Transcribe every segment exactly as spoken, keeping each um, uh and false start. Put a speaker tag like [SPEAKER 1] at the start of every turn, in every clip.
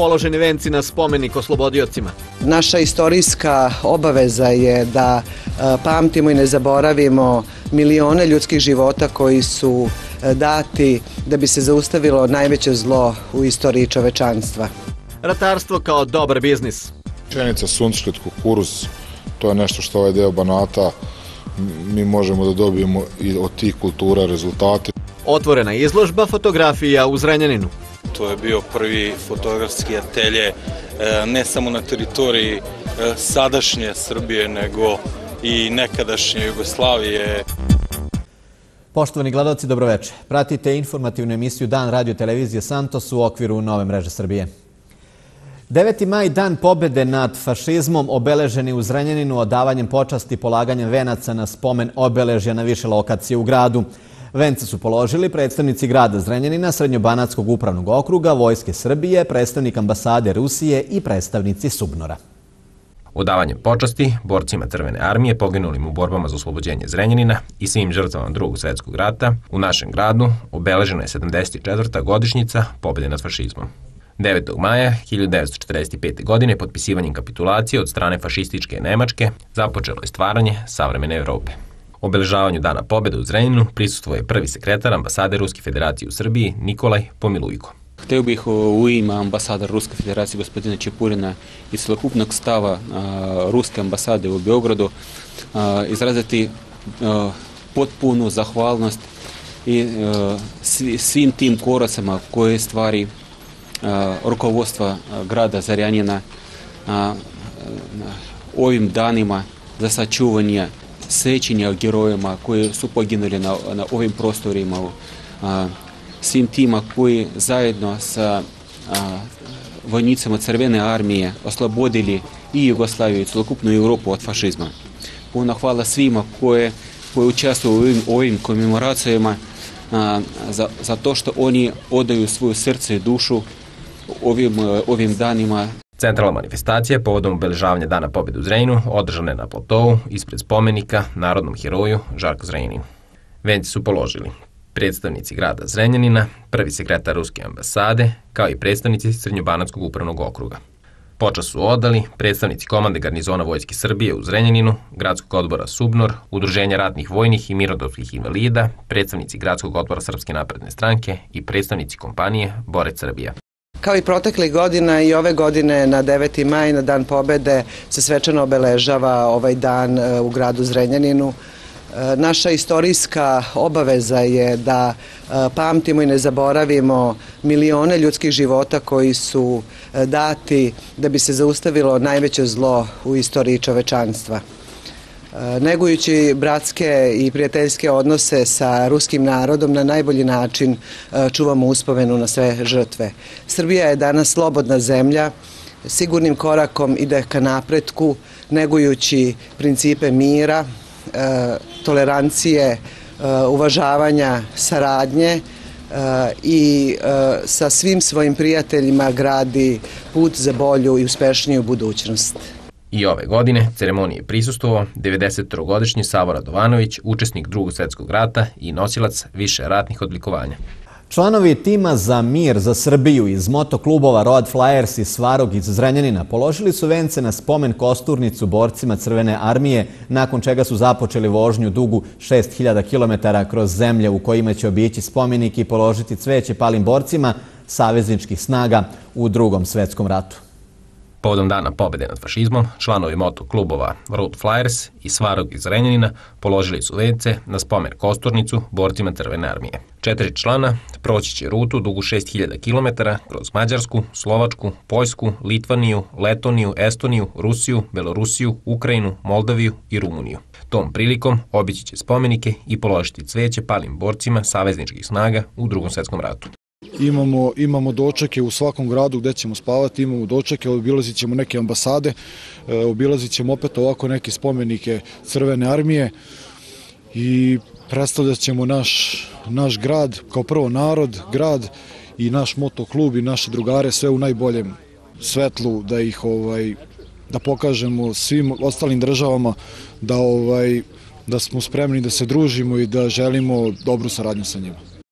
[SPEAKER 1] položeni venci na spomenik oslobodiocima.
[SPEAKER 2] Naša istorijska obaveza je da pamtimo i ne zaboravimo milione ljudskih života koji su dati da bi se zaustavilo najveće zlo u istoriji čovečanstva.
[SPEAKER 1] Ratarstvo kao dobar biznis.
[SPEAKER 3] Pšenica, suncošlet, kukuruz, to je nešto što ovaj deo Banata mi možemo da dobijemo i od tih kultura rezultate.
[SPEAKER 1] Otvorena izložba fotografija u Zrenjaninu.
[SPEAKER 4] To je bio prvi fotografski atelje ne samo na teritoriji sadašnje Srbije, nego i nekadašnje Jugoslavije.
[SPEAKER 1] Poštovani gledalci, dobroveče. Pratite informativnu emisiju Dan radio televizije Santos u okviru Nove mreže Srbije. deveti maj, dan pobede nad fašizmom, obeleženi u Zrenjaninu odavanjem počasti polaganjem venaca na spomen obeležja na više lokacije u gradu. Vence su položili predstavnici grada Zrenjanina, Srednjobanatskog upravnog okruga, Vojske Srbije, predstavnik ambasade Rusije i predstavnici Subnora.
[SPEAKER 5] Odavanjem počasti borcima Crvene armije poginulim u borbama za oslobođenje Zrenjanina i svim žrtvama Drugog svjetskog rata u našem gradu obeležena je sedamdeset četvrta godišnjica pobjede nad fašizmom. devetog maja hiljadu devetsto četrdeset pete. godine potpisivanjem kapitulacije od strane fašističke Nemačke započelo je stvaranje savremene Evrope. Obeležavanju Dana pobjede u Zrenjaninu prisustvovao je prvi sekretar ambasade Ruske federacije u Srbiji Nikolaj Pomilujko.
[SPEAKER 6] Htio bih u ime ambasadora Ruske federacije gospodina Čepurina i celokupnog stava Ruske ambasade u Beogradu izraziti potpunu zahvalnost i svim tim koracima koje stvari rukovodstva grada Zrenjanina ovim danima za sačuvanje sećanja o herojima koji su poginuli na, na ovim prostorima, svim tima koji zajedno sa a, vojnicima Crvene armije oslobodili i Jugoslaviju i celokupnu Europu od fašizma. Puno hvala svima koji, koji učestvuju u ovim, ovim komemoracijama a, za, za to što oni odaju svoju srce i dušu ovim, ovim danima.
[SPEAKER 5] Centralna manifestacija povodom obeležavanja Dana pobjede u Zrenjaninu održana je na platovu ispred spomenika narodnom heroju Žarku Zrenjaninu. Venci su položili predstavnici grada Zrenjanina, prvi sekretar Ruske ambasade, kao i predstavnici Srednjobanatskog upravnog okruga. Počast su odali predstavnici komande garnizona Vojske Srbije u Zrenjaninu, gradskog odbora Subnor, Udruženja ratnih vojnih i mirnodopskih invalida, predstavnici gradskog odbora Srpske napredne stranke i predstavnici kompanije Borec Srbija.
[SPEAKER 2] Kao i proteklih godina i ove godine na deveti maj, na Dan pobjede, se svečano obeležava ovaj dan u gradu Zrenjaninu. Naša istorijska obaveza je da pamtimo i ne zaboravimo milione ljudskih života koji su dati da bi se zaustavilo najveće zlo u istoriji čovečanstva. Negujući bratske i prijateljske odnose sa ruskim narodom, na najbolji način čuvamo uspomenu na sve žrtve. Srbija je danas slobodna zemlja, sigurnim korakom ide ka napretku, negujući principe mira, tolerancije, uvažavanja, saradnje i sa svim svojim prijateljima gradi put za bolju i uspešniju budućnost.
[SPEAKER 5] I ove godine ceremoniji je prisustvovao devedesettrogodišnji Savo Radovanović, učesnik Drugog svjetskog rata i nosilac više ratnih odlikovanja.
[SPEAKER 1] Članovi tima za mir za Srbiju iz motoklubova Road Flyers i Svarog iz Zrenjanina položili su vence na spomen kosturnicu borcima Crvene armije, nakon čega su započeli vožnju dugu šest hiljada kilometara kroz zemlje u kojima će obići spomenik i položiti cveće palim borcima savezničkih snaga u Drugom svjetskom ratu.
[SPEAKER 5] Povodom Dana pobjede nad fašizmom, članovi motoklubova Road Flyers i Svarog iz Zrenjanina položili su vence na spomen kosturnicu borcima Crvene armije. Četiri člana proći će rutu dugu šest hiljada kilometara kroz Mađarsku, Slovačku, Poljsku, Litvaniju, Letoniju, Estoniju, Rusiju, Belorusiju, Ukrajinu, Moldaviju i Rumuniju. Tom prilikom obići će spomenike i položiti cveće palim borcima savezničkih snaga u Drugom svjetskom ratu.
[SPEAKER 3] Imamo, imamo dočeke u svakom gradu gdje ćemo spavati, imamo dočeke, obilazit ćemo neke ambasade, obilazit ćemo opet ovako neke spomenike Crvene armije i predstavljat ćemo naš, naš grad, kao prvo narod, grad i naš motoklub i naše drugare sve u najboljem svetlu, da ih ovaj, da pokažemo svim ostalim državama da, ovaj, da smo spremni da se družimo i da želimo dobru saradnju sa njima.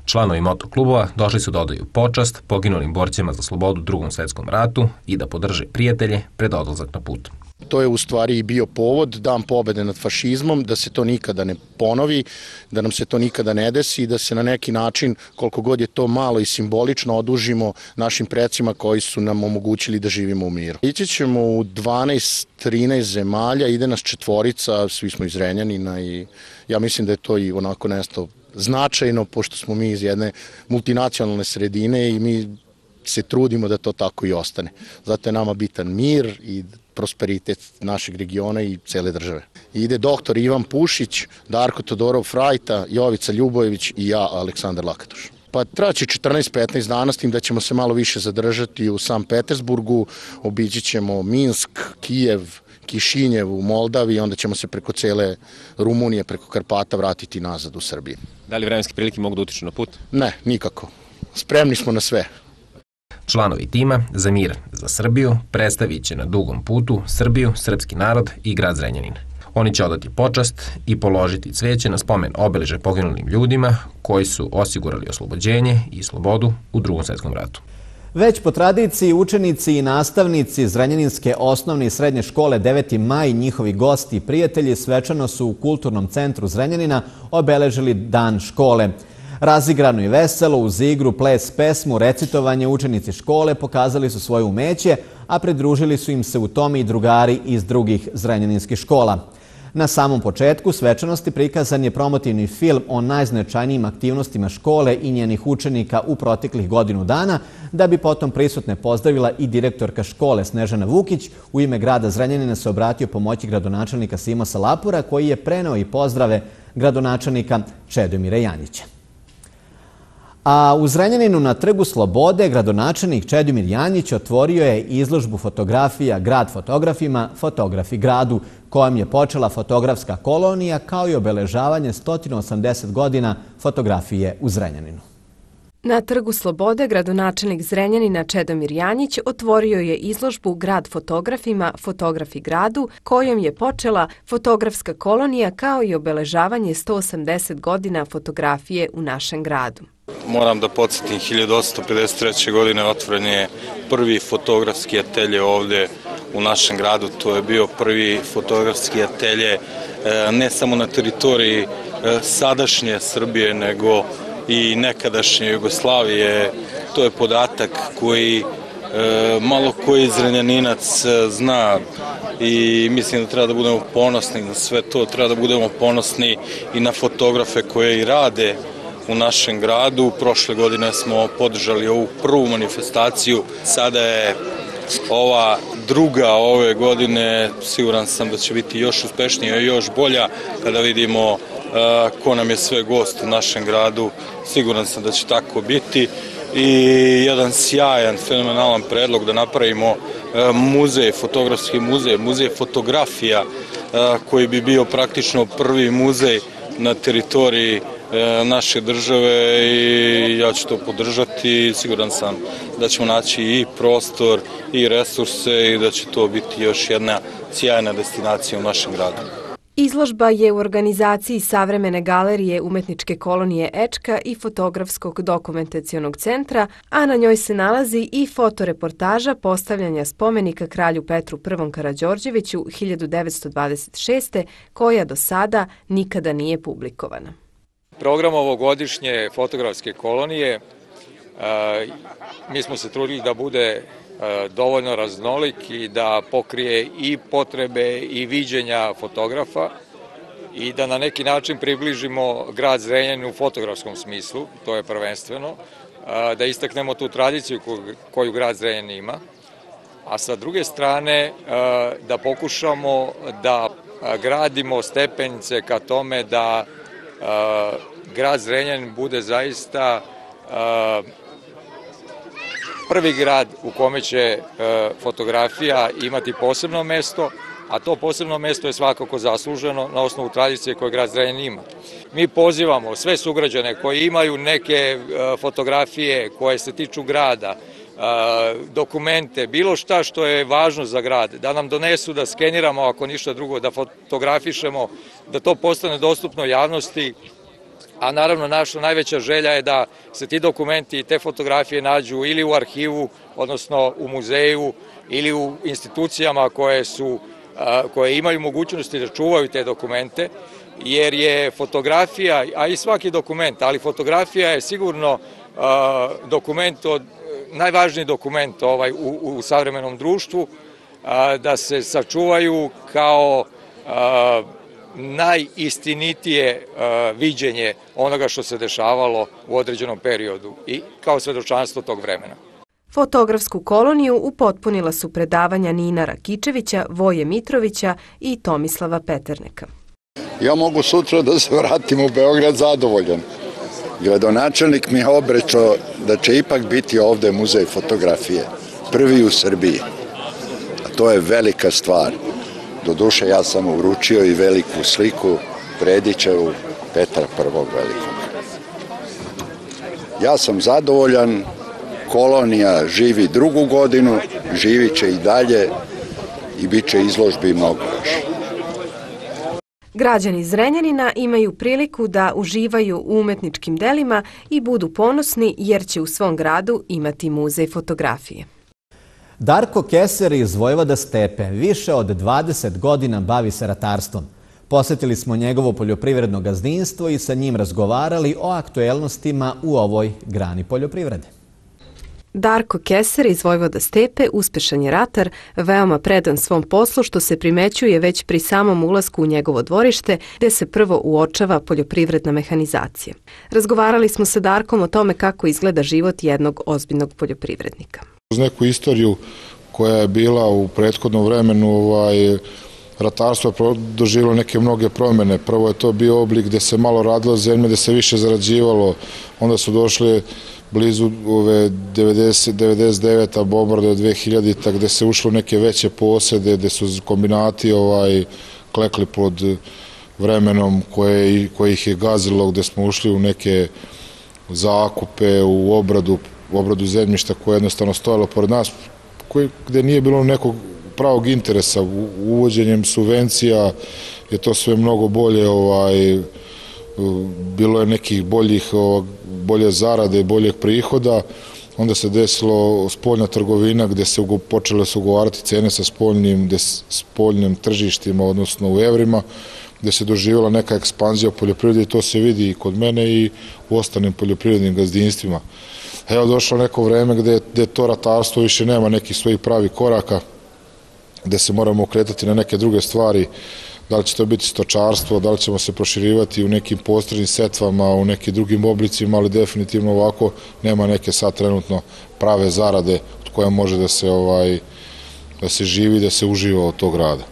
[SPEAKER 5] Članovi motoklubova došli su da odaju počast poginulim borcima za slobodu u Drugom svetskom ratu i da podrže prijatelje pred odlazak na put.
[SPEAKER 7] To je u stvari i bio povod, Dan pobede nad fašizmom, da se to nikada ne ponovi, da nam se to nikada ne desi i da se na neki način, koliko god je to malo i simbolično, odužimo našim precima koji su nam omogućili da živimo u miru. Ići ćemo u dvanaest trinaest zemalja, ide nas četvorica, svi smo iz Zrenjanina i ja mislim da je to i onako nešto značajno, pošto smo mi iz jedne multinacionalne sredine i mi se trudimo da to tako i ostane. Zato je nama bitan mir i prosperitet našeg regiona i cele države. Ide doktor Ivan Pušić, Darko Todorov Frajta, Jovica Ljubojević i ja, Aleksandar Lakatoš. Pa traći četrnaest petnaest dana, s tim da ćemo se malo više zadržati u Sankt Petersburgu, obići ćemo Minsk, Kijev, Kišinjev u Moldavi i onda ćemo se preko cele Rumunije, preko Karpata vratiti nazad u Srbiji.
[SPEAKER 5] Da li vremenske prilike mogu da utiču na put?
[SPEAKER 7] Ne, nikako. Spremni smo na sve.
[SPEAKER 5] Članovi tima za mir za Srbiju predstavit će na dugom putu Srbiju, srpski narod i grad Zrenjanin. Oni će odati počast i položiti cveće na spomen obeležja poginulim ljudima koji su osigurali oslobođenje i slobodu u Drugom svetskom ratu.
[SPEAKER 1] Već po tradiciji učenici i nastavnici Zrenjaninske osnovne i srednje škole deveti maj, njihovi gosti i prijatelji svečano su u Kulturnom centru Zrenjanina obeležili Dan škole. Razigrano i veselo, uz igru, ples, pesmu, recitovanje, učenici škole pokazali su svoje umeće, a pridružili su im se u tome i drugari iz drugih zrenjaninskih škola. Na samom početku svečanosti prikazan je promotivni film o najznačajnijim aktivnostima škole i njenih učenika u proteklih godinu dana, da bi potom prisutne pozdravila i direktorka škole Snežana Vukić. U ime grada Zrenjanina se obratio pomoći gradonačelnika Simo Salapura, koji je preneo i pozdrave gradonačelnika Čedomira Janjića. A u Zrenjaninu na Trgu Slobode gradonačelnik Čedomir Janjić otvorio je izložbu fotografija Grad fotografima, Fotografi gradu, kojom je počela fotografska kolonija, kao i obeležavanje sto osamdeset godina fotografije u Zrenjaninu.
[SPEAKER 8] Na Trgu Slobode gradonačelnik Zrenjanina Čedomir Janjić otvorio je izložbu Grad fotografima, Fotografi gradu, kojom je počela fotografska kolonija, kao i obeležavanje sto osamdeset godina fotografije u našem gradu.
[SPEAKER 4] Moram da podsjetim, hiljadu osamsto pedeset treće. godine otvoren je prvi fotografski atelje ovde u našem gradu. To je bio prvi fotografski atelje ne samo na teritoriji sadašnje Srbije, nego i nekadašnje Jugoslavije. To je podatak koji malo koji Zrenjaninac zna i mislim da treba da budemo ponosni na sve to. Treba da budemo ponosni i na fotografe koje i rade u našem gradu. Prošle godine smo podržali ovu prvu manifestaciju. Sada je ova druga ove godine. Siguran sam da će biti još uspešnija i još bolja kada vidimo ko nam je sve gost u našem gradu. Siguran sam da će tako biti i jedan sjajan, fenomenalan predlog da napravimo muzej, fotografski muzej, muzej fotografija koji bi bio praktično prvi muzej na teritoriji naše države i ja ću to podržati. Siguran sam da ćemo naći i prostor i resurse i da će to biti još jedna sjajna destinacija u našem gradu.
[SPEAKER 8] Izložba je u organizaciji Savremene galerije Umetničke kolonije Ečka i Fotografskog dokumentacionog centra, a na njoj se nalazi i fotoreportaža postavljanja spomenika kralju Petru Prvom Karađorđeviću hiljadu devetsto dvadeset šeste. koja do sada nikada nije publikovana.
[SPEAKER 9] Program ovogodišnje fotografske kolonije, mi smo se trudili da bude dovoljno raznolik i da pokrije i potrebe i viđenja fotografa i da na neki način približimo grad Zrenjanin u fotografskom smislu, to je prvenstveno, da istaknemo tu tradiciju koju grad Zrenjanin ima, a sa druge strane da pokušamo da gradimo stepenice ka tome da grad Zrenjanin bude zaista prvi grad u kome će fotografija imati posebno mesto, a to posebno mesto je svakako zasluženo na osnovu tradicije koje grad Zrenjanin ima. Mi pozivamo sve sugrađane koji imaju neke fotografije koje se tiču grada, dokumente, bilo šta što je važno za grad, da nam donesu, da skeniramo, ako ništa drugo, da fotografišemo, da to postane dostupno javnosti a naravno naša najveća želja je da se ti dokumenti i te fotografije nađu ili u arhivu, odnosno u muzeju ili u institucijama koje su koje imaju mogućnosti da čuvaju te dokumente, jer je fotografija, a i svaki dokument, ali fotografija je sigurno dokument od najvažniji dokument ovaj, u, u savremenom društvu, da se sačuvaju kao najistinitije viđenje onoga što se dešavalo u određenom periodu i kao svedočanstvo tog vremena.
[SPEAKER 8] Fotografsku koloniju upotpunila su predavanja Nina Rakičevića, Voje Mitrovića i Tomislava Peterneka.
[SPEAKER 10] Ja mogu sutra da se vratim u Beograd zadovoljan. Gradonačelnik mi je obećao da će ipak biti ovde muzej fotografije, prvi u Srbiji. A to je velika stvar. Doduše, ja sam uručio i veliku sliku Predićevu Petra Prvog Velikog. Ja sam zadovoljan, kolonija živi drugu godinu, živit će i dalje i bit će izložbi mnogo još.
[SPEAKER 8] Građani Zrenjanina imaju priliku da uživaju u umetničkim delima i budu ponosni jer će u svom gradu imati muzej fotografije.
[SPEAKER 1] Darko Keser iz Vojvoda Stepe više od dvadeset godina bavi se ratarstvom. Posetili smo njegovo poljoprivredno gazdinstvo i sa njim razgovarali o aktuelnostima u ovoj grani poljoprivrede.
[SPEAKER 8] Darko Keser iz Vojvoda Stepe uspešan je ratar, veoma predan svom poslu što se primećuje već pri samom ulasku u njegovo dvorište gde se prvo uočava poljoprivredna mehanizacija. Razgovarali smo sa Darkom o tome kako izgleda život jednog ozbiljnog poljoprivrednika.
[SPEAKER 3] Uz neku istoriju koja je bila u prethodnom vremenu, ovaj, ratarstvo je doživjelo neke mnoge promjene. Prvo je to bio oblik gde se malo radilo zemlje, gde se više zarađivalo, onda su došli blizu ove devedeset, devedeset devete bombarde dve hiljadite gde se ušlo neke veće posede, gde su kombinati ovaj, klekli pod vremenom koje, koje ih je gazilo, gde smo ušli u neke zakupe, u obradu, u obradu zemljišta koje je jednostavno stojalo pored nas, koje, gde nije bilo nekog pravog interesa. Uvođenjem subvencija je to sve mnogo bolje, ovaj, bilo je nekih boljih, bolje zarade, boljeg prihoda. Onda se desilo spoljna trgovina gde se počele se ugovarati cene sa spoljnim, spoljnim tržištima, odnosno u evrima, gde se doživjela neka ekspanzija poljoprivrede i to se vidi i kod mene i u ostalim poljoprivrednim gazdinstvima. Evo došlo neko vreme gde, gde to ratarstvo više nema nekih svojih pravih koraka, gde se moramo okretati na neke druge stvari, da li će to biti stočarstvo, da li ćemo se proširivati u nekim posrednim setvama, u nekim drugim oblicima, ali definitivno ovako nema neke sad trenutno prave zarade od koje može da se, ovaj, da se živi, da se uživa od tog rada.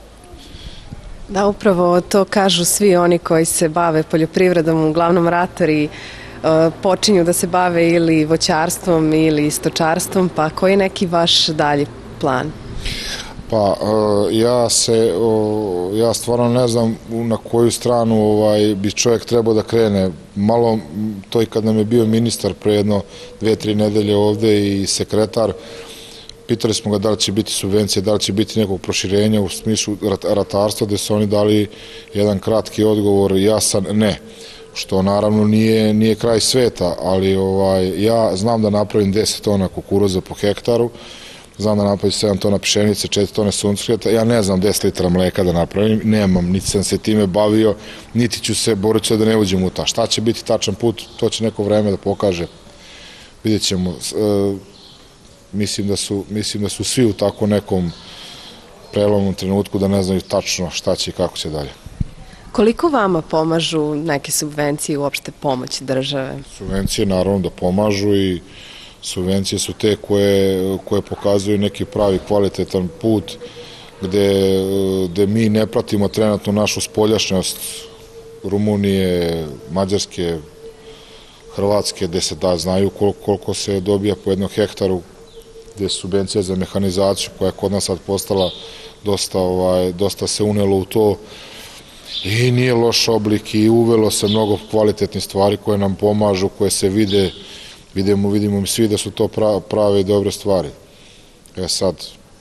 [SPEAKER 8] Da, upravo to kažu svi oni koji se bave poljoprivredom, uglavnom ratari, počinju da se bave ili voćarstvom ili stočarstvom, pa koji je neki vaš dalji plan?
[SPEAKER 3] Pa ja se, ja stvarno ne znam na koju stranu ovaj, bi čovjek trebao da krene. Malo to i kad nam je bio ministar pre jedno dve, tri nedelje ovde i sekretar, pitali smo ga da li će biti subvencije, da li će biti nekog proširenja u smislu ratarstva, gde su oni dali jedan kratki odgovor, jasan ne. Što naravno nije, nije kraj sveta, ali ovaj, ja znam da napravim deset tona kukuruza po hektaru, znam da napravim sedam tona pšenice, četiri tone suncokreta, ja ne znam deset litara mleka da napravim, nemam, niti sam se time bavio, niti ću se boriti da ne uđem u ta. Šta će biti tačan put, to će neko vreme da pokaže, vidjet ćemo. E, mislim, da su, mislim da su svi u tako nekom prelomnom trenutku da ne znaju tačno šta će i kako će dalje.
[SPEAKER 8] Koliko vama pomažu neke subvencije i uopšte pomoć države?
[SPEAKER 3] Subvencije naravno da pomažu i subvencije su te koje, koje pokazuju neki pravi kvalitetan put gde, gde mi ne pratimo trenutno našu spoljašnjost Rumunije, Mađarske, Hrvatske, gde se da znaju koliko, koliko se dobija po jednom hektaru, gde je subvencija za mehanizaciju koja je kod nas sad postala dosta, ovaj, dosta se unelo u to i nije loš oblik i uvelo se mnogo kvalitetnih stvari koje nam pomažu, koje se vide, vidimo, vidimo svi da su to prave i dobre stvari. E sad,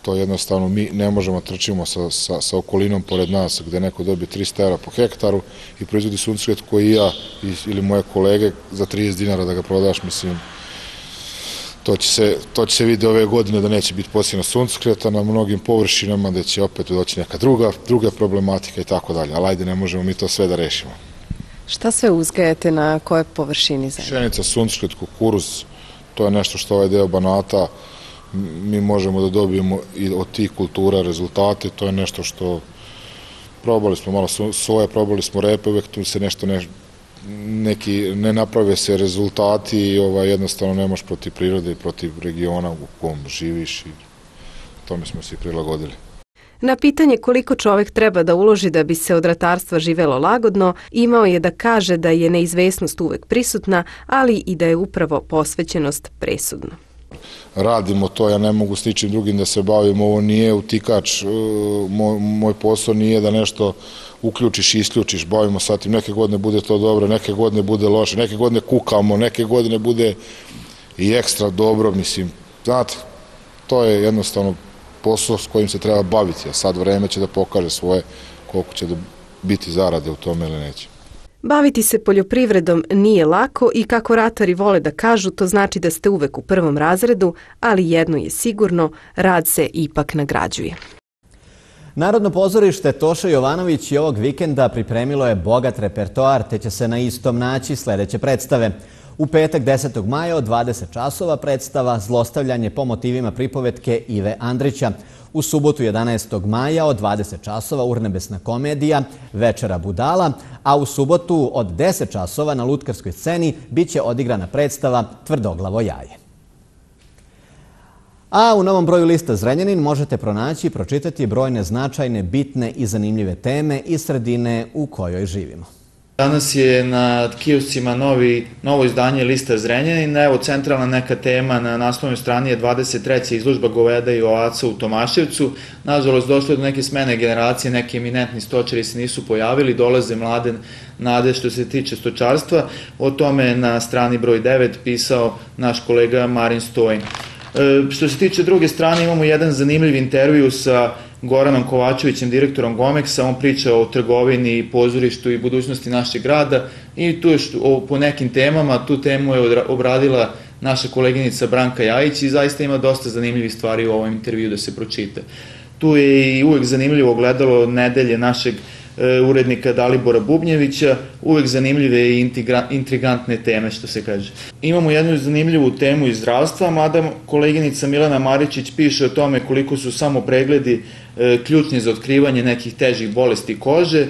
[SPEAKER 3] to jednostavno mi ne možemo trčimo sa, sa, sa okolinom pored nas gde neko dobije trista evra po hektaru i proizvodi suncokret koji ja ili moje kolege za trideset dinara da ga prodaš, mislim, to će se, to će se vidjeti ove godine da neće biti posjena suncokreta na mnogim površinama, da će opet doći neka druga, druga problematika i tako dalje, ali ajde ne možemo mi to sve da rešimo.
[SPEAKER 8] Šta sve uzgajate na koje površini zemlje?
[SPEAKER 3] Pšenica, suncokret, kukuruz, to je nešto što ovaj deo Banata mi možemo da dobijemo i od tih kultura rezultate, to je nešto što probali smo malo soja, probali smo repe, uvek tu se nešto ne, neki, ne naprave se rezultati i ovaj, jednostavno ne možeš protiv prirode i protiv regiona u kom živiš i tome smo se prilagodili.
[SPEAKER 8] Na pitanje koliko čovek treba da uloži da bi se od ratarstva živelo lagodno, imao je da kaže da je neizvesnost uvek prisutna, ali i da je upravo posvećenost presudna.
[SPEAKER 3] Radimo to, ja ne mogu s ničim drugim da se bavim, ovo nije utikač, moj, moj posao nije da nešto uključiš i isključiš, bavimo sa tim, neke godine bude to dobro, neke godine bude loše, neke godine kukamo, neke godine bude i ekstra dobro, mislim, znate, to je jednostavno posao s kojim se treba baviti, a sad vreme će da pokaže svoje koliko će da biti zarade u tome ili neće.
[SPEAKER 8] Baviti se poljoprivredom nije lako i kako ratari vole da kažu, to znači da ste uvek u prvom razredu, ali jedno je sigurno, rad se ipak nagrađuje.
[SPEAKER 1] Narodno pozorište Toša Jovanović i ovog vikenda pripremilo je bogat repertoar, te će se na istom naći sledeće predstave. U petak desetog maja od dvadeset časova predstava Zlostavljanje po motivima pripovetke Ive Andrića. U subotu jedanaestog maja od dvadeset časova Urnebesna komedija Večera budala, a u subotu od deset časova na lutkarskoj sceni biće odigrana predstava Tvrdoglavo jaje. A u novom broju lista Zrenjanin možete pronaći i pročitati brojne značajne, bitne i zanimljive teme iz sredine u kojoj živimo.
[SPEAKER 11] Danas je na kioscima novi, novo izdanje lista Zrenjanin. Evo, centralna neka tema na naslovnoj strani je dvadeset treća izložba goveda i ovaca u Tomaševcu. Nažalost, došlo je do neke smene generacije, neki eminentni stočari se nisu pojavili, dolaze mlade nade što se tiče stočarstva. O tome na strani broj devet pisao naš kolega Marin Stojn. E, što se tiče druge strane, imamo jedan zanimljiv intervju sa Goranom Kovačevićem, direktorom Gomeksa. On priča o trgovini, pozorištu i budućnosti našeg grada i tu je što, po nekim temama, tu temu je obradila naša koleginica Branka Jajić i zaista ima dosta zanimljivih stvari u ovom intervju da se pročita. Tu je i uvek zanimljivo gledalo nedelje našeg urednika Dalibora Bubnjevića, uvek zanimljive i intrigantne teme, što se kaže. Imamo jednu zanimljivu temu iz zdravstva. Mlada koleginica Milana Maričić piše o tome koliko su samo pregledi ključni za otkrivanje nekih težih bolesti kože.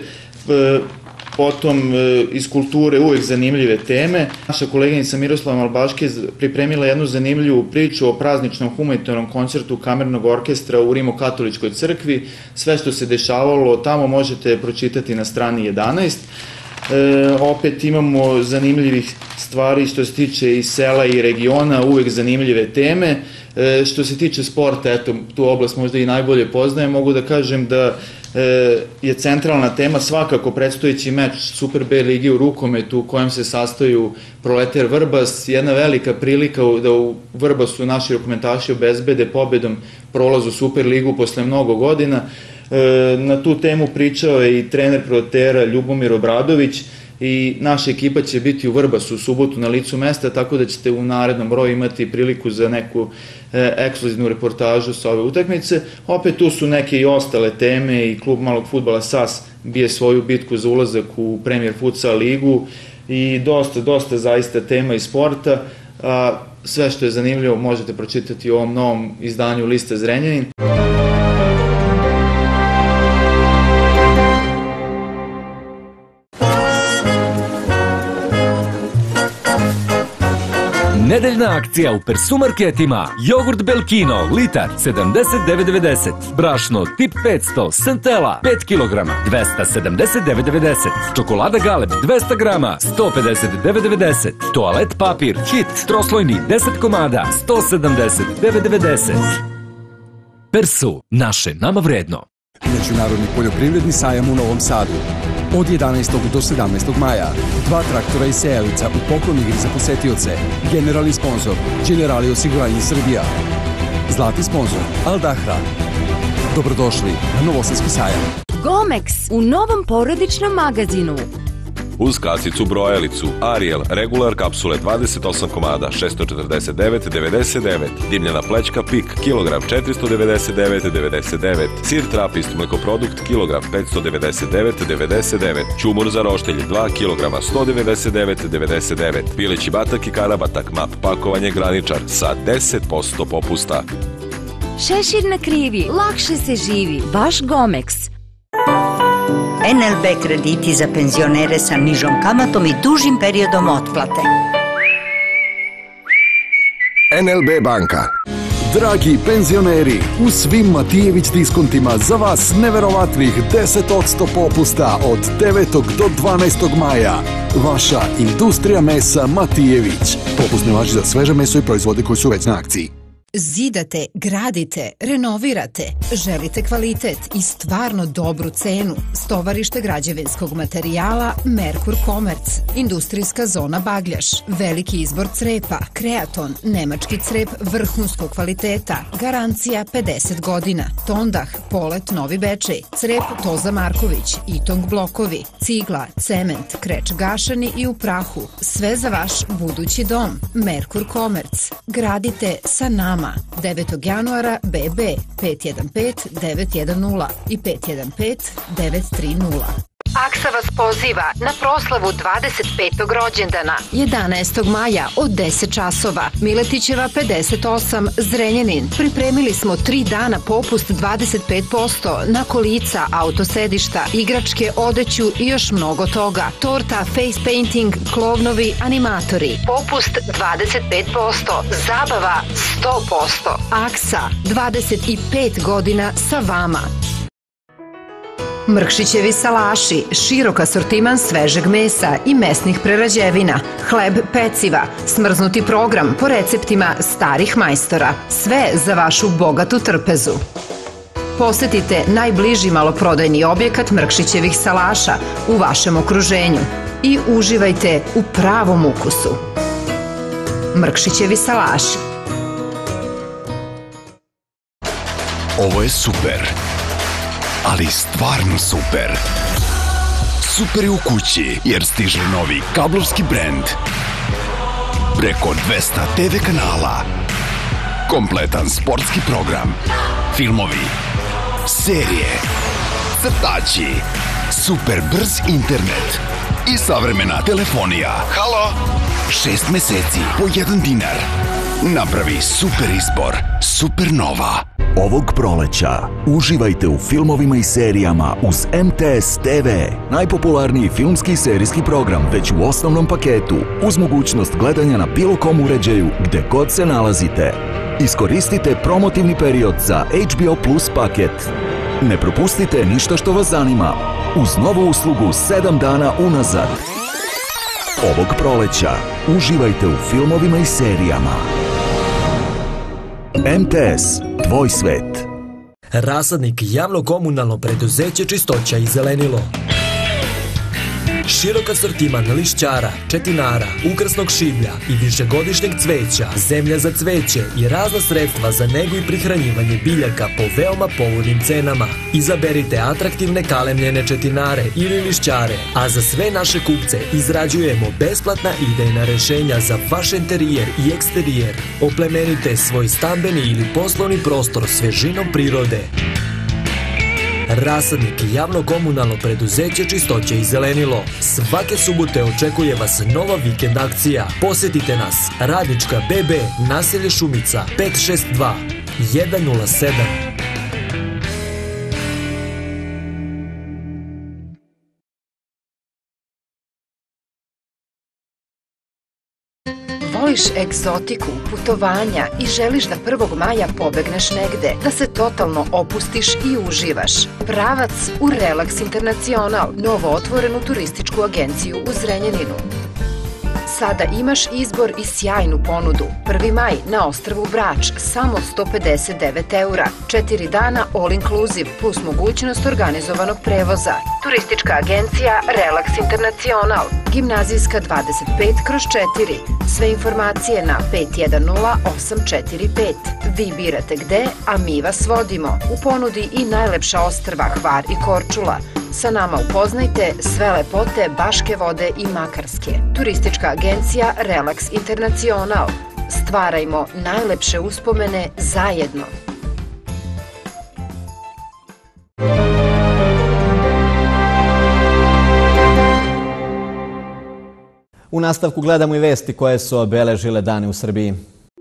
[SPEAKER 11] Potom iz kulture uvek zanimljive teme. Naša koleginica Miroslava Malbaške pripremila jednu zanimljivu priču o prazničnom humanitarnom koncertu kamernog orkestra u Rimokatoličkoj crkvi. Sve što se dešavalo tamo možete pročitati na strani jedanaest. E, opet imamo zanimljivih stvari što se tiče i sela i regiona, uvek zanimljive teme. E, što se tiče sporta, eto, tu oblast možda i najbolje poznajem, mogu da kažem da je centralna tema svakako predstojeći meč Super B ligi u rukometu u kojem se sastaju Proleter Vrbas, jedna velika prilika da u Vrbasu naši rukometaši obezbede pobedom prolaz u Super ligu posle mnogo godina. Na tu temu pričao je i trener Proletera Ljubomir Obradović i naša ekipa će biti u Vrbasu u subotu na licu mesta, tako da ćete u narednom broju imati priliku za neku e, ekskluzivnu reportažu sa ove utakmice. Opet tu su neke i ostale teme i klub malog fudbala S A S bije svoju bitku za ulazak u Premier Futsal ligu i dosta, dosta zaista tema iz sporta. A, sve što je zanimljivo možete pročitati u ovom novom izdanju lista Zrenjanin.
[SPEAKER 12] Nedeljna akcija u Persumarketima. Jogurt Belkino, litar, sedamdeset devet devedeset. Brašno, tip petsto, Santela, pet kilograma, dvesta sedamdeset devet devedeset. Čokolada Galeb, dvesta grama, sto pedeset devet devedeset. Toalet papir, hit, troslojni, deset komada, sto sedamdeset devet devedeset. Persu, naše nama vredno.
[SPEAKER 13] Međunarodni poljoprivredni sajam u Novom Sadu. Od jedanaestog do sedamnaestog maja. Dva traktora i sejalica u poklon igri za posetioce. Generalni sponsor Generali osiguranje Srbija. Zlatni sponzor Al Dahra. Dobrodošli na Novosadski sajam.
[SPEAKER 14] Gomex u novom porodičnom magazinu.
[SPEAKER 15] Uz kasicu brojalicu Ariel Regular kapsule dvadeset osam komada šesto četrdeset devet devedeset devet, dimljena plećka Pik kilogram četiristo devedeset devet devedeset devet, sir Trapist mlekoprodukt kilogram petsto devedeset devet devedeset devet, ćumur za roštilj dva kilograma sto devedeset devet devedeset devet, pileći batak i karabatak map pakovanje Graničar sa deset posto popusta.
[SPEAKER 14] Šešir na krivi, lakše se živi. Baš Gomex.
[SPEAKER 16] en el be krediti za penzionere sa nižom kamatom i dužim periodom otplate.
[SPEAKER 13] en el be banka. Dragi penzioneri, u svim Matijević diskontima za vas neverovatnih deset posto popusta od devetog do dvanaestog maja. Vaša industrija mesa Matijević. Popust ne važi za sveže meso i proizvode koji su već na akciji.
[SPEAKER 17] Zidate, gradite, renovirate, želite kvalitet i stvarno dobru cenu. Stovarište građevinskog materijala Merkur Komerc, industrijska zona Bagljaš, veliki izbor crepa, Kreaton, nemački crep vrhunskog kvaliteta, garancija pedeset godina, Tondah, Polet, Novi Bečej, crep Toza Marković, Itong blokovi, cigla, cement, kreč gašani i u prahu, sve za vaš budući dom. Merkur Komerc, gradite sa nama. devetog januara B B pet jedan pet devet jedan nula i pet jedan pet devet tri nula.
[SPEAKER 8] Aksa vas poziva na proslavu dvadeset petog rođendana jedanaestog maja od deset časova. Miletićeva pedeset osam, Zrenjanin. Pripremili smo tri dana popust dvadeset pet posto na kolica, autosedišta, igračke, odeću i još mnogo toga. Torta, face painting, klovnovi, animatori. Popust dvadeset pet posto, zabava sto posto. Aksa, dvadeset pet godina sa vama. Mrkšićevi salaši, širok asortiman svežeg mesa i mesnih prerađevina, hleb, peciva, smrznuti program po receptima starih majstora. Sve za vašu bogatu trpezu. Posetite najbliži maloprodajni objekat Mrkšićevih salaša u vašem okruženju i uživajte u pravom ukusu. Mrkšićevi salaši.
[SPEAKER 18] Ovo je super. Ali stvarno super. Super je u kući jer stiže novi kablovski brend. Preko dvesta te ve kanala. Kompletan sportski program. Filmovi. Serije. Crtači. Super brz internet. I savremena telefonija. Halo? Šest meseci po jedan dinar. Napravi super izbor. Supernova.
[SPEAKER 19] Ovog proleća uživajte u filmovima i serijama uz em te es te ve. Najpopularniji filmski i serijski program već u osnovnom paketu uz mogućnost gledanja na bilo kom uređaju gde god se nalazite. Iskoristite promotivni period za ha be o Plus paket. Ne propustite ništa što vas zanima uz novu uslugu sedam dana unazad. Ovog proleća uživajte u filmovima i serijama. em te es, tvoj svet.
[SPEAKER 20] Rasadnik javno-komunalno preduzeće Čistoća i zelenilo. Širok asortiman lišćara, četinara, ukrasnog šiblja i višegodišnjeg cveća, zemlja za cveće i razna sredstva za negu i prihranjivanje biljaka po veoma povoljnim cenama. Izaberite atraktivne kalemljene četinare ili lišćare, a za sve naše kupce izrađujemo besplatna idejna rešenja za vaš interijer i eksterijer. Oplemenite svoj stambeni ili poslovni prostor svežinom prirode. Rasadnik i javno-komunalno preduzeće Čistoće i zelenilo. Svake subote očekuje vas nova vikend akcija. Posetite nas. Radnička be be, naselje Šumica, pet šest dva jedan nula sedam.
[SPEAKER 8] Voliš egzotiku, putovanja i želiš da prvog maja pobegneš negde, da se totalno opustiš i uživaš. Pravac u Relax International, novo otvorenu turističku agenciju u Zrenjaninu.
[SPEAKER 17] Sada imaš izbor i sjajnu ponudu. prvi maj na ostrvu Brač, samo sto pedeset devet eura. Četiri dana all inclusive, plus mogućnost organizovanog prevoza. Turistička agencija Relax International, Gimnazijska dvadeset pet kroz četiri. Sve informacije na pet jedan nula osam četiri pet. Vi birate gde, a mi vas vodimo. U ponudi i najlepša ostrva Hvar i Korčula. Sa nama upoznajte sve lepote Baške Vode i Makarske. Turistička agencija Relax International. Stvarajmo najlepše uspomene zajedno.
[SPEAKER 1] U nastavku gledamo i vesti koje su obeležile dane u Srbiji.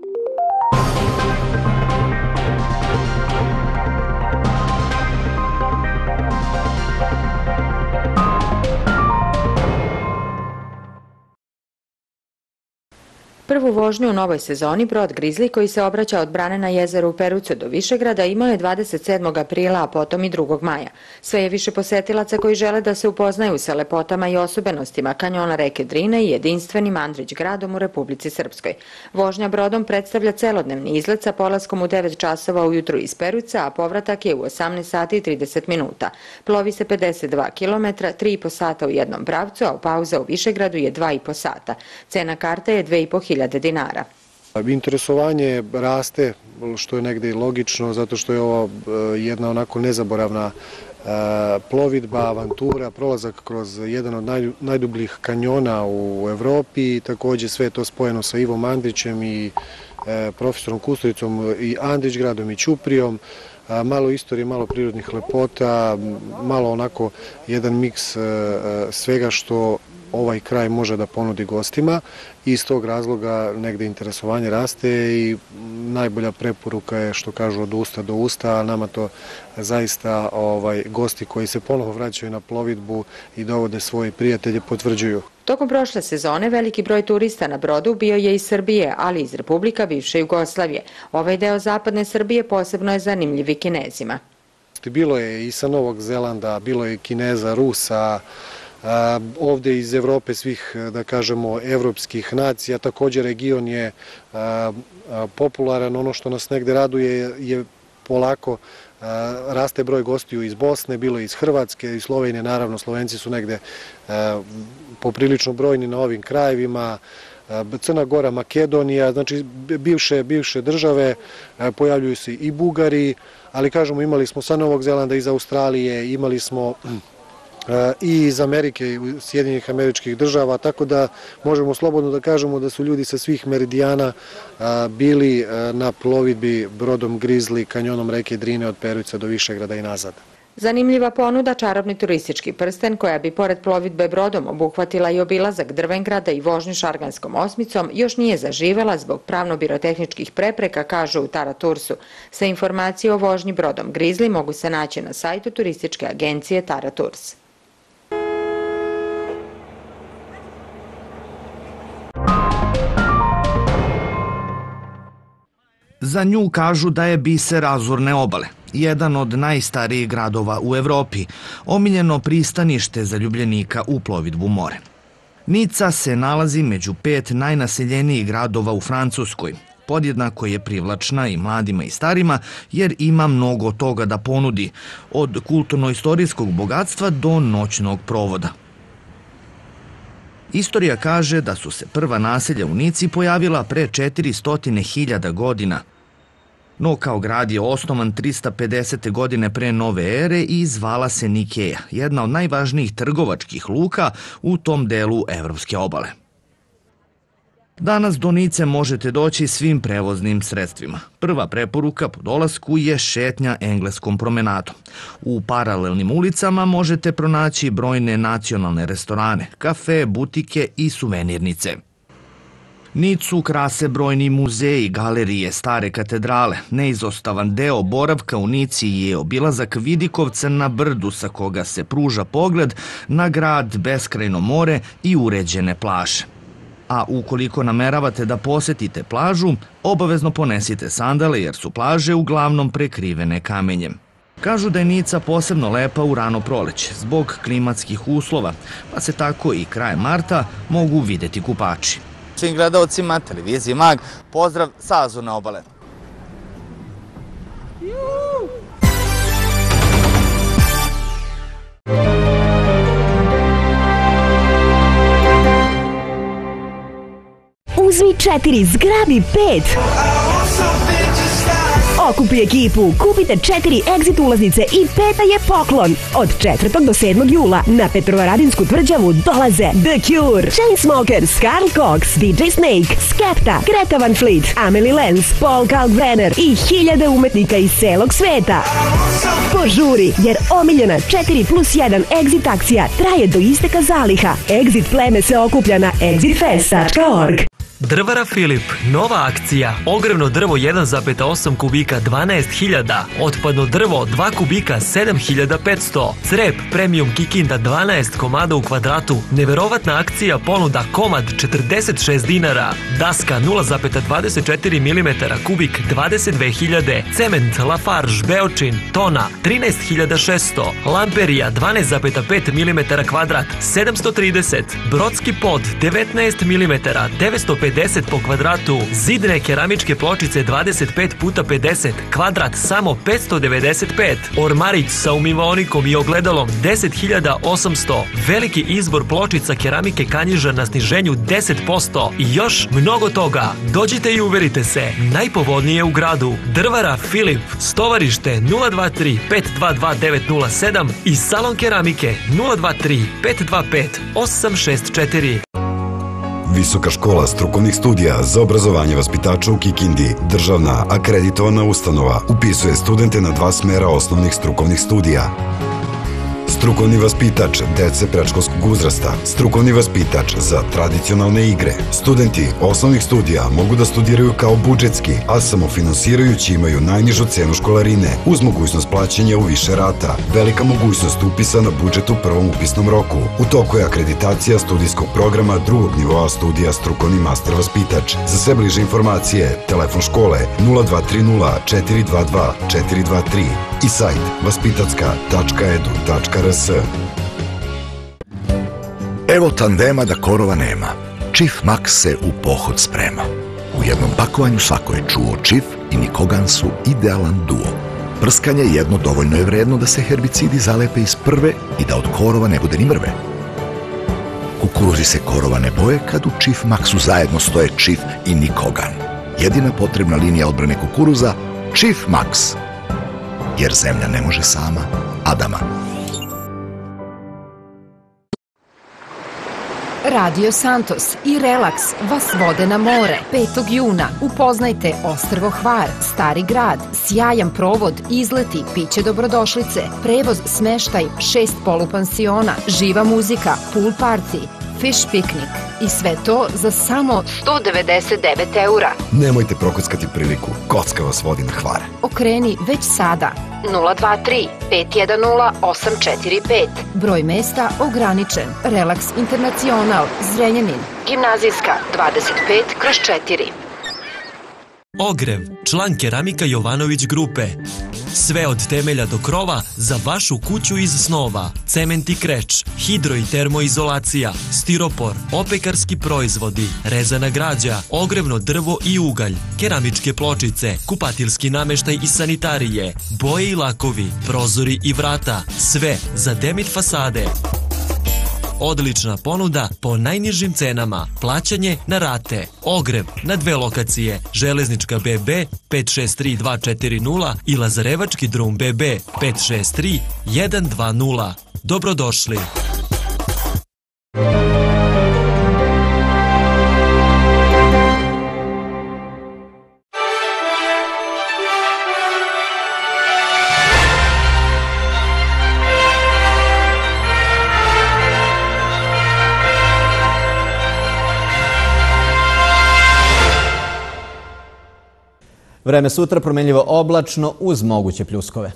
[SPEAKER 21] Prvu vožnju u novoj sezoni brod Grizli koji se obraća od brane na jezeru u Perucu do Višegrada imao je dvadeset sedmog aprila, a potom i drugog maja. Sve je više posetilaca koji žele da se upoznaju sa lepotama i osobenostima kanjona reke Drine i jedinstvenim Andrić gradom u Republici Srpskoj. Vožnja brodom predstavlja celodnevni izlet sa polaskom u devet časova ujutru iz Peruca, a povratak je u osamnaest sati i trideset minuta. Plovi se pedeset dva kilometra, tri i po sata u jednom pravcu, a pauza u Višegradu je dva i po sata. Cena karte je dve i po hiljade dinara.
[SPEAKER 3] Interesovanje raste, što je negde i logično, zato što je ovo jedna onako nezaboravna plovidba, avantura, prolazak kroz jedan od najdubljih kanjona u Evropi. Takođe sve je to spojeno sa Ivom Andrićem i profesorom Kusturicom i Andrić gradom i Ćuprijom. Malo istorije, malo prirodnih lepota, malo onako jedan miks svega što ovaj kraj može da ponudi gostima i iz tog razloga negde interesovanje raste i najbolja preporuka je, što kažu, od usta do usta, a nama to zaista gosti koji se ponovo vraćaju na plovidbu i dovode svoje prijatelje potvrđuju.
[SPEAKER 21] Tokom prošle sezone veliki broj turista na brodu bio je iz Srbije, ali iz Republika bivše Jugoslavije. Ovaj deo zapadne Srbije posebno je zanimljiv i Kinezima.
[SPEAKER 3] Bilo je i sa Novog Zelanda, bilo je i Kineza, Rusa, ovde iz Evrope svih, da kažemo, evropskih nacija. Također region je popularan. Ono što nas negde raduje je polako raste broj gostiju iz Bosne, bilo iz Hrvatske i Slovenije. Naravno, Slovenci su negde poprilično brojni na ovim krajevima. Crna Gora, Makedonija, znači bivše, bivše države, pojavljuju se i Bugari, ali kažemo, imali smo sa Novog Zelanda, iz Australije, imali smo i iz Amerike i Sjedinjenih Američkih Država, tako da možemo slobodno da kažemo da su ljudi sa svih meridijana bili na plovidbi brodom Grizli kanjonom reke Drine od Peruca do Višegrada i nazad.
[SPEAKER 21] Zanimljiva ponuda čarobni turistički prsten koja bi pored plovidbe brodom obuhvatila i obilazak Drvengrada i vožnju Šarganskom osmicom još nije zaživela zbog pravno-birotehničkih prepreka, kažu u Tara Toursu. Sve informacije o vožnji brodom Grizli mogu se naći na sajtu turističke agencije Tara Tours.
[SPEAKER 22] Za nju kažu da je biser Azurne obale, jedan od najstarijih gradova u Evropi, omiljeno pristanište zaljubljenika u plovidbu more. Nica se nalazi među pet najnaseljenijih gradova u Francuskoj. Podjednako je privlačna i mladima i starima jer ima mnogo toga da ponudi, od kulturno-istorijskog bogatstva do noćnog provoda. Istorija kaže da su se prva naselja u Nici pojavila pre četiristo hiljada godina, no kao grad je osnovan trista pedesete godine pre nove ere i zvala se Nikeja, jedna od najvažnijih trgovačkih luka u tom delu evropske obale. Danas do Nice možete doći svim prevoznim sredstvima. Prva preporuka po dolasku je šetnja engleskom promenadom. U paralelnim ulicama možete pronaći brojne nacionalne restorane, kafe, butike i suvenirnice. Nicu krase brojni muzeji, galerije, stare katedrale. Neizostavan deo boravka u Nici je obilazak Vidikovca na brdu sa koga se pruža pogled na grad, beskrajno more i uređene plaže. A ukoliko nameravate da posetite plažu, obavezno ponesite sandale jer su plaže uglavnom prekrivene kamenjem. Kažu da je Nica posebno lepa u rano proleće zbog klimatskih uslova, pa se tako i krajem marta mogu videti kupači.
[SPEAKER 2] Svim gledalcima televizije Mag, pozdrav sa Azurne obale.
[SPEAKER 6] Uzmi četiri, zgrabi pet. Okupi ekipu, kupite četiri Exit ulaznice i peta je poklon. Od četvrtog do sedmog jula na Petrovaradinsku tvrđavu dolaze The Cure, Chainsmokers, Karl Cox, D J Snake, Skepta, Greta Van Fleet, Amelie Lenz, Paul Kalkbrenner i hiljade umetnika iz celog sveta. Požuri, jer omiljena četiri plus jedan Exit akcija traje do isteka zaliha. Exit pleme se okuplja na exit fest tačka org.
[SPEAKER 20] Drvara Filip, nova akcija, ogrevno drvo jedan zarez osam kubika dvanaest hiljada, otpadno drvo dva kubika sedam hiljada petsto, crep premium Kikinda dvanaest komada u kvadratu, neverovatna akcija ponuda komad četrdeset šest dinara, daska nula zarez dvadeset četiri milimetra kubik dvadeset dve hiljade, cement Lafarge Beočin tona trinaest hiljada šesto, lamperija dvanaest zarez pet milimetara kvadrat sedamsto trideset, brodski pod devetnaest milimetara devetsto pedeset po kvadratu, zidne keramičke pločice dvadeset pet puta pedeset, kvadrat samo petsto devedeset pet, ormarić sa umivaonikom i ogledalom deset hiljada osamsto, veliki izbor pločica keramike Kanjiža na sniženju deset posto i još mnogo toga. Dođite i uverite se, najpovoljnije u gradu. Drvara Filip, stovarište nula dva tri pet dva dva devet nula sedam i salon keramike nula dva tri pet dva pet osam šest četiri.
[SPEAKER 23] Visoka škola strukovnih studija za obrazovanje vaspitača u Kikindi, državna akreditovana ustanova, upisuje studente na dva smera osnovnih strukovnih studija. Strukovni vaspitač dece predškolskog uzrasta, strukovni vaspitač za tradicionalne igre. Studenti osnovnih studija mogu da studiraju kao budžetski, a samofinansirajući imaju najnižu cenu školarine, uz mogućnost plaćanja u više rata. Velika mogućnost upisa na budžet u prvom upisnom roku. U toku je akreditacija studijskog programa drugog nivoa studija strukovni master vaspitač. Za sve bliže informacije, telefon škole nula dva tri nula četiri dva dva četiri dva tri i sajt vaspitacka tačka edu tačka r s.
[SPEAKER 18] Evo tandema da korova nema. Chief Max se u pohod sprema. U jednom pakovanju svako je čuo. Chief i Nikogan su idealan duo. Prskanje jedno dovoljno je vredno da se herbicidi zalepe iz prve i da od korova ne bude ni mrve. Kukuruzi se korova ne boje kad u Chief Maxu zajedno stoje Chief i Nikogan. Jedina potrebna linija odbrane kukuruza, Chief Max. Jer zemlja ne može sama Adama.
[SPEAKER 17] Radio Santos i Relax vas vode na more. petog juna upoznajte Ostrvo Hvar, Stari grad, sjajan provod, izleti, piće dobrodošlice, prevoz, smeštaj, šest polupansiona, živa muzika, pool party, fish piknik i sve to za samo sto devedeset devet eura.
[SPEAKER 18] Nemojte prokockati priliku, kocka vas vodi na Hvar.
[SPEAKER 17] Okreni već sada. nula dva tri pet jedan nula osam četiri pet. Broj mesta ograničen. Relax Internacional, Zrenjanin. Gimnazijska dvadeset pet kroz četiri.
[SPEAKER 20] Ogrev, član keramika Jovanović grupe. Sve od temelja do krova za vašu kuću iz snova. Cement i kreć, hidro i termoizolacija, stiropor, opekarski proizvodi, rezana građa, ogrevno drvo i ugalj, keramičke pločice, kupatilski nameštaj i sanitarije, boje i lakovi, prozori i vrata, sve za Demit fasade. Odlična ponuda po najnižim cenama, plaćanje na rate. Ogrev na dve lokacije, Železnička B B pet šest tri dva četiri nula i Lazarevački drum B B pet šest tri jedan dva nula. Dobrodošli!
[SPEAKER 1] Vreme sutra promenljivo oblačno uz moguće pljuskove.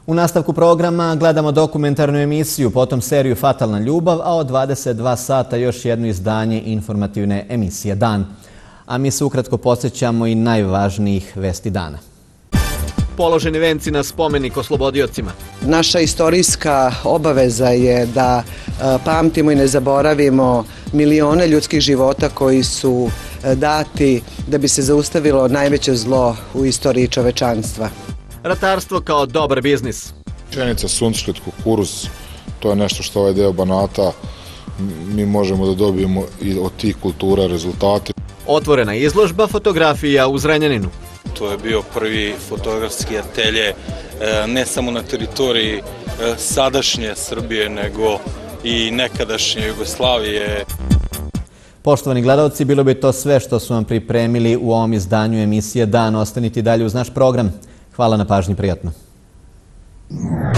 [SPEAKER 1] U nastavku programa gledamo dokumentarnu emisiju, potom seriju Fatalna ljubav, a od dvadeset dva sata još jedno izdanje informativne emisije Dan. A mi se ukratko podsjećamo i najvažnijih vesti dana. Položeni venci na spomenik oslobodiocima.
[SPEAKER 4] Naša istorijska obaveza je da pamtimo i ne zaboravimo milione ljudskih života koji su dati da bi se zaustavilo najveće zlo u istoriji čovečanstva.
[SPEAKER 1] Ratarstvo kao dobar biznis.
[SPEAKER 5] Pšenica, suncokret, kukuruz, to je nešto što ovaj deo Banata mi možemo da dobijemo i od tih kultura rezultate.
[SPEAKER 1] Otvorena izložba fotografija u Zrenjaninu.
[SPEAKER 7] To je bio prvi fotografski atelje ne samo na teritoriji sadašnje Srbije, nego i nekadašnje Jugoslavije.
[SPEAKER 1] Poštovani gledalci, bilo bi to sve što su vam pripremili u ovom izdanju emisije Dan. Ostanite dalje uz naš program. Hvala na pažnji, prijatno.